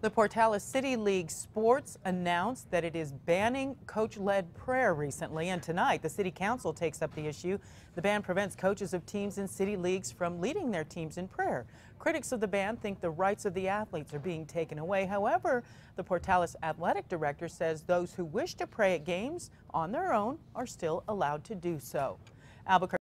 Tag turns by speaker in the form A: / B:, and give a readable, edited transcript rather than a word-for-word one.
A: The Portales City League Sports announced that it is banning coach-led prayer recently, and tonight the City Council takes up the issue. The ban prevents coaches of teams in city leagues from leading their teams in prayer. Critics of the ban think the rights of the athletes are being taken away. However, the Portales athletic director says those who wish to pray at games on their own are still allowed to do so. Albuquerque